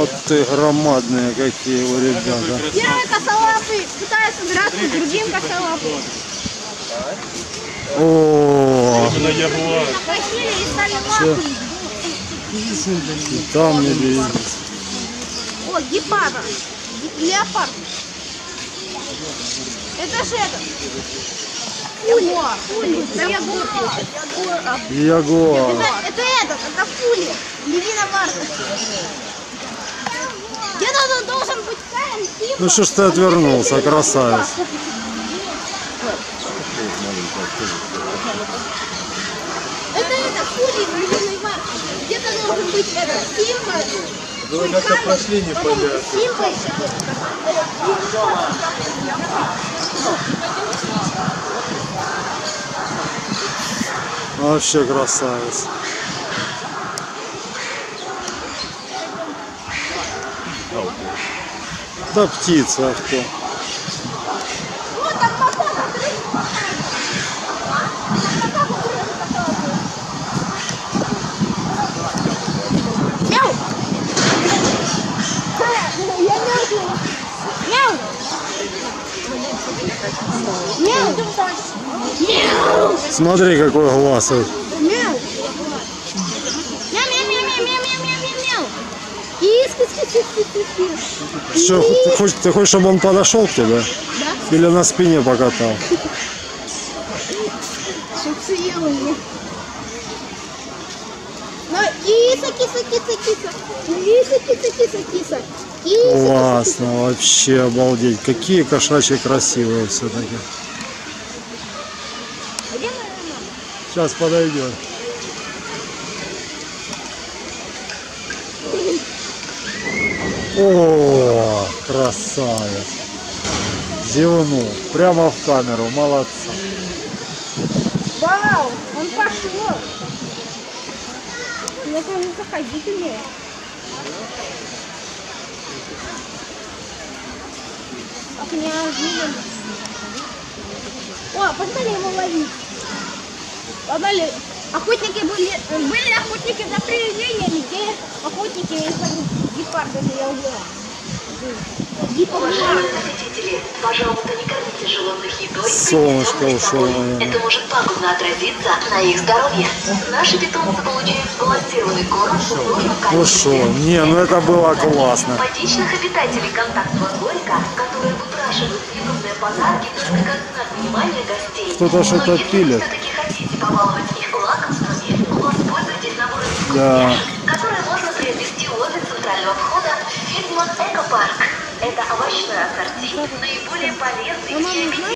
Вот ты громадные какие у ребята. Первые косолапы пытаются драться с другим косолапом. О, Захватили и стали лапы. и там не видно. О, гепард. Леопард. Это же это. Ягуар. Это ягуар. Ягуар. Это пули. Львиная марка. Где-то тут должен быть камень. Ну что ж ты отвернулся, красавец. Это пули львиной марки. Где-то должен быть это Симба. Вы как-то прошли не понятно. Симба. Вообще красавец. Да птица, а кто? Вот там макака. Мяу. Я мертвый. Мяу. Мяу. Мяу. Смотри, какой глаз. Мяу. Мяу-мяу-мяу-мяу-мяу-мяу-мяу-мяу. Кис-кис-кис-кис-кис-кис. Что, ты хочешь, чтобы он подошел к тебе? Да? Или на спине покатал? Чтоб съел его. Ну, киса, киса, киса, киса. Киса, киса, киса, киса. Киса. Классно, вообще обалдеть. Какие кошачьи красивые все-таки. Где моя мама? Сейчас подойдет. О, красавец. Зевнул. Прямо в камеру. Молодцы. Вау, он пошел. Я, кажется, ходить умею. Как неожиданно. О, пошли его ловить. Погнали. Охотники были охотники за привидениями, где охотники за гепардами я убила. Уважаемые посетители, пожалуйста, не кормите животных едой. Солнышко ушло. Это может пагубно отразиться на их здоровье. Наши питомцы получают сбалансированный корм в нужном Ну количестве. шо, не, ну это было классно. Симпатичных обитателей контактного дворика, которые выпрашивают съедобные подарки только как знак внимания гостей. Кто-то что-то Но если пилит. вы все-таки хотите побаловать их лакомствами, воспользуйтесь набором Да. вкусняшек, которые можно приобрести возле центрального входа в Фитман Экопарк. Это овощное ассорти, наиболее полезный и